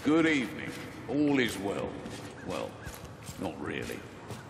Good evening. All is well. Well, not really.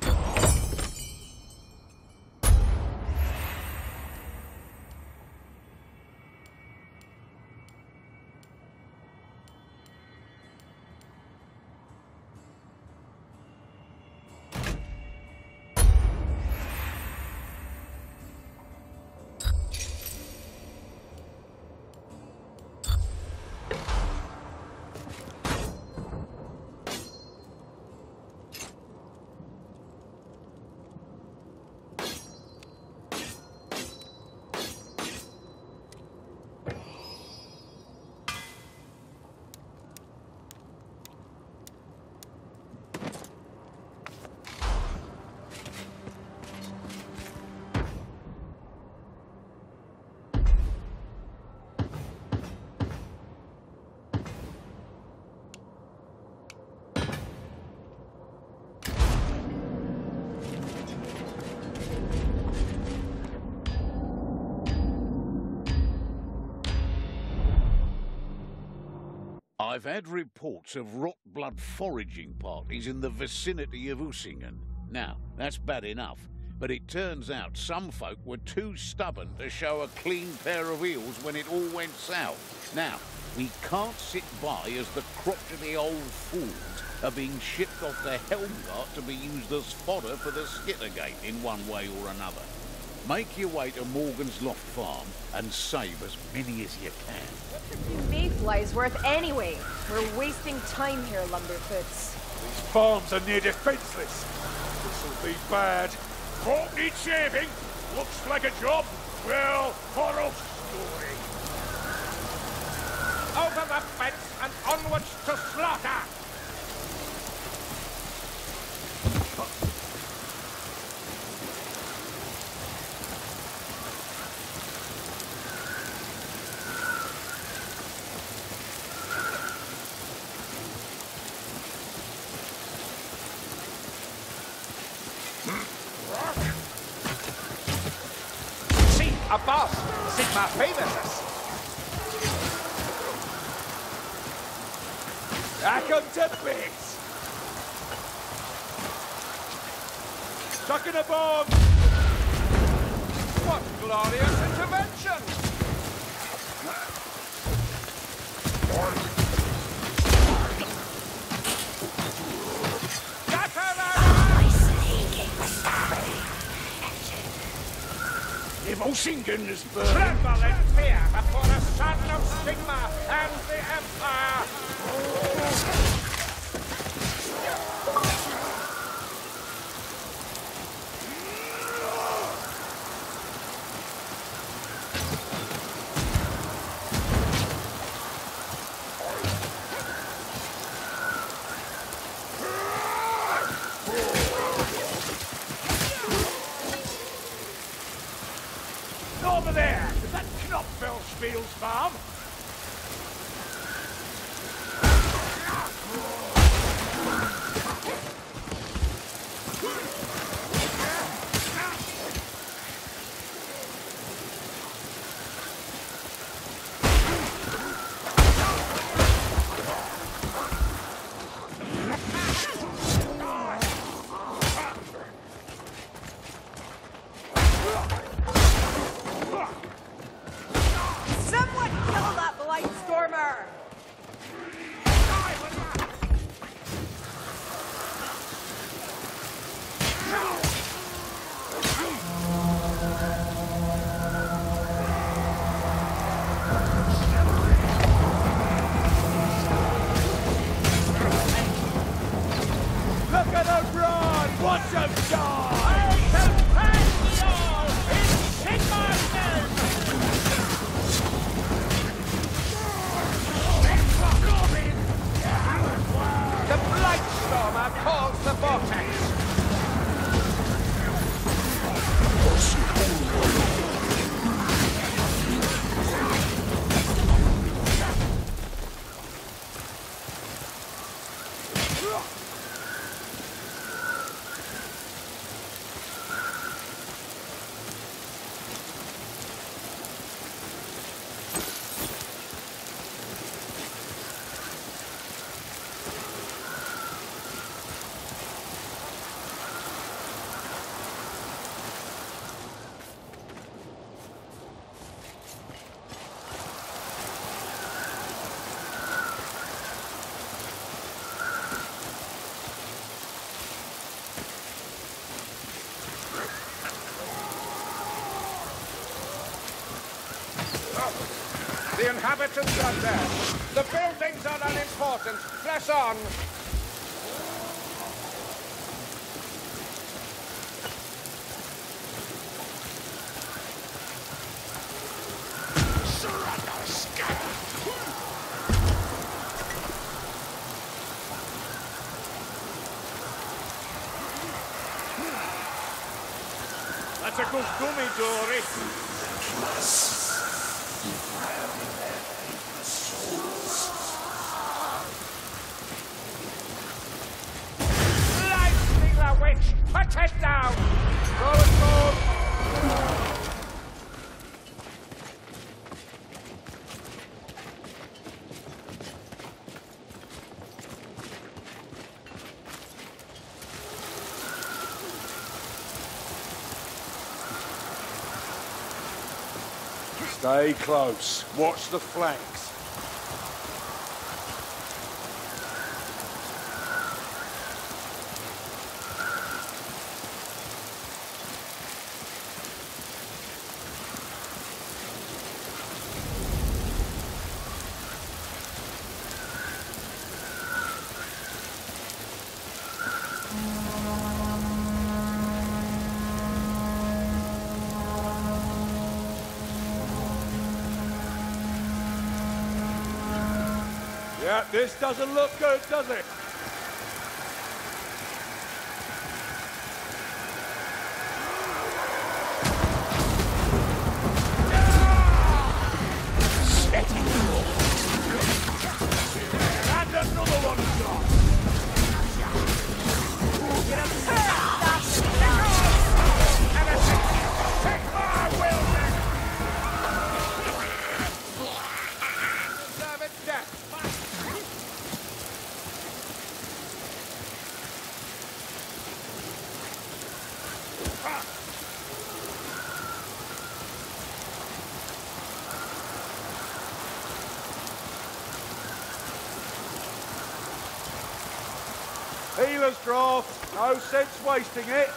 I've had reports of rot blood foraging parties in the vicinity of Usingen. Now, that's bad enough, but it turns out some folk were too stubborn to show a clean pair of heels when it all went south. Now, we can't sit by as the crotchety old fools are being shipped off the Helmgart to be used as fodder for the Skittergate in one way or another. Make your way to Morgan's Loft Farm and save as many as you can. What's a few mayflies worth anyway? We're wasting time here, Lumberfoots. These farms are near defenseless. This'll be bad. Won't need shaving. Looks like a job. Well, for a story. Over the fence and onwards to slaughter! A boss! Sigma favors us! I come to bits! Stuck in a bomb! What glorious intervention! If Usingen is burned... Tremble in fear before the son of Sigma and the Empire! Over there! Is that Knopfelspiel's farm? Someone kill The inhabitants are dead. The buildings are unimportant. Press on. That's a good gummy, Dory. Lightning the witch! Put it down! Go and go! Stay close. Watch the flanks. Yeah, this doesn't look good, does it? And another one gone. Get up here! Take my will then! Deserve it death! Healer's draft. No sense wasting it.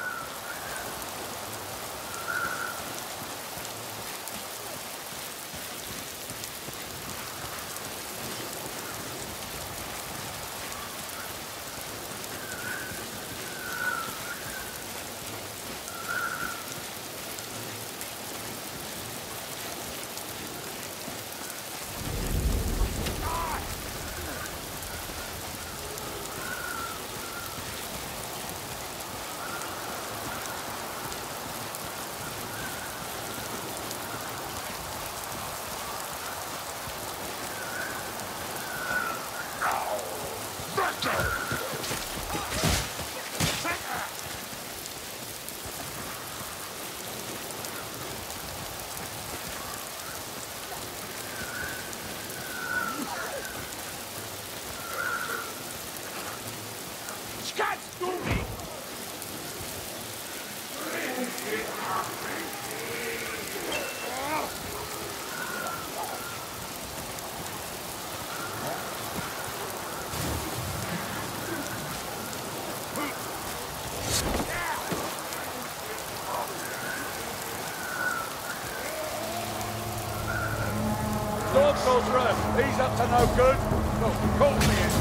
He's up to no good. Look, call me in.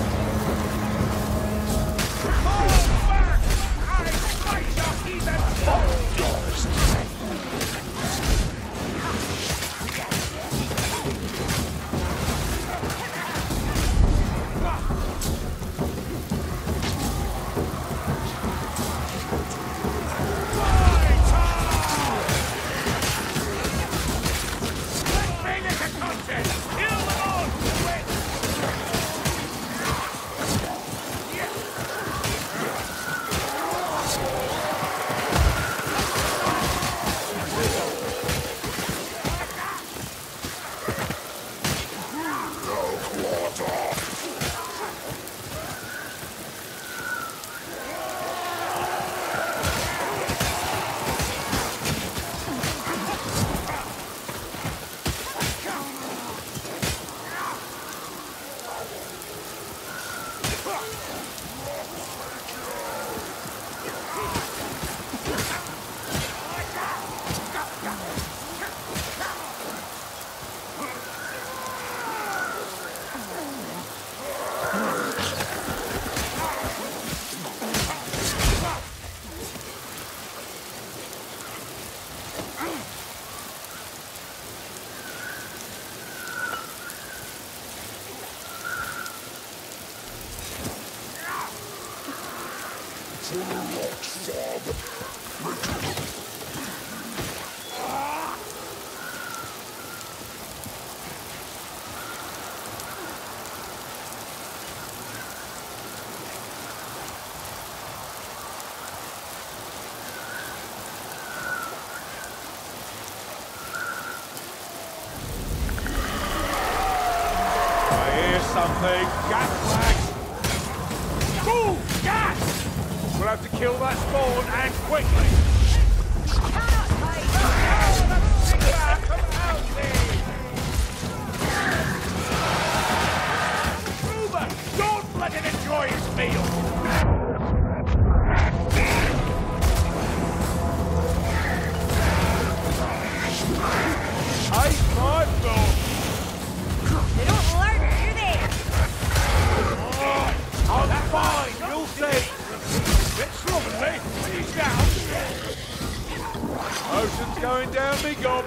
Fall back! I fight your heathen! Hold yours! Something. Gas flags! Ooh! Gas! We'll have to kill that spawn and quickly! Kruber! Don't let him enjoy his meal! Hey, my fault! They don't learn, do they? I'm fine, you'll see. Bit slovenly, but he's down. Motion's going down me gob.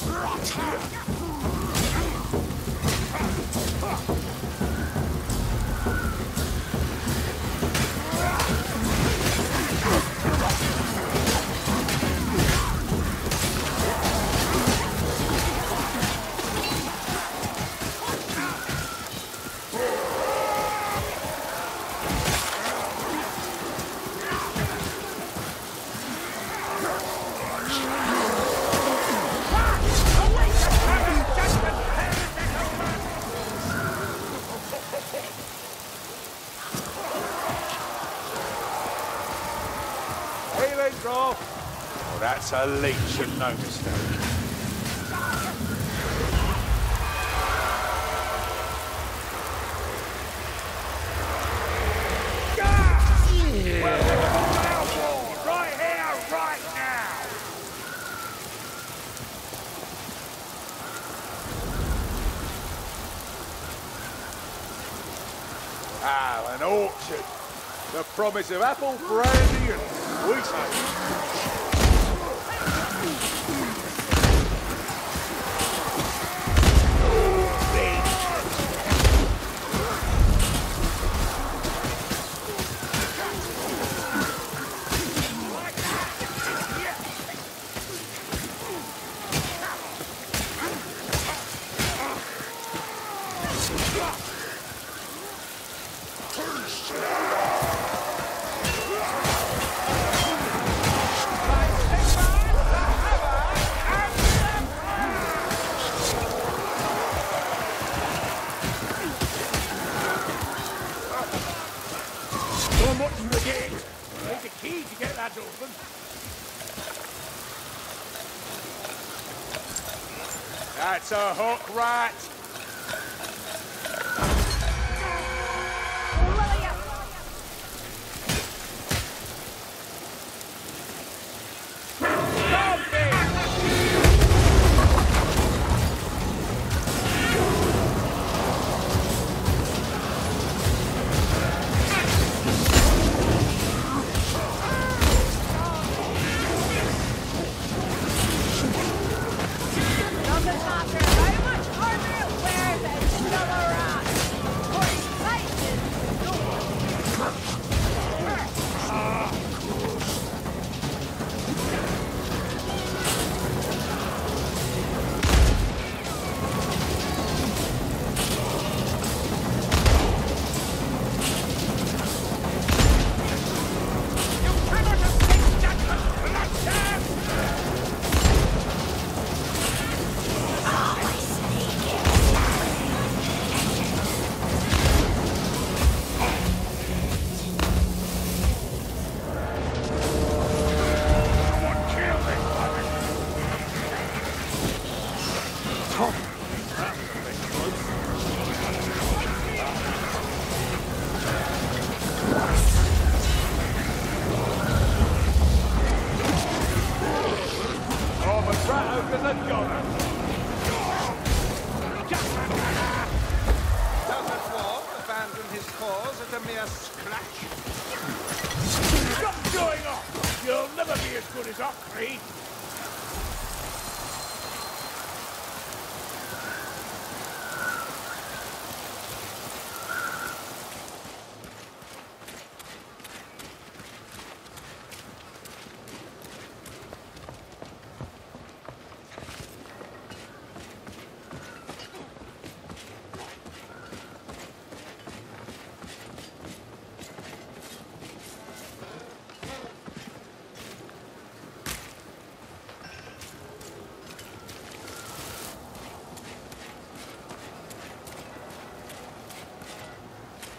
Oh, that's a leech and no mistake. Well, right here, right now. Ah, an orchard. The promise of apple brandy and sweetheart. So much for the gate. Need the key to get that open. That's a hook rat. Nothing happened. Very much, Carville.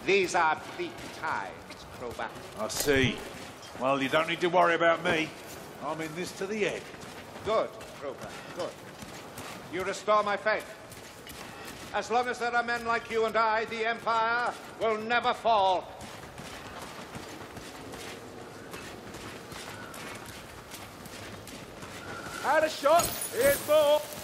These are bleak times, Kruber. I see. Well, you don't need to worry about me. I'm in this to the end. Good, Kruber, good. You restore my faith. As long as there are men like you and I, the Empire will never fall. Had a shot. Here's more.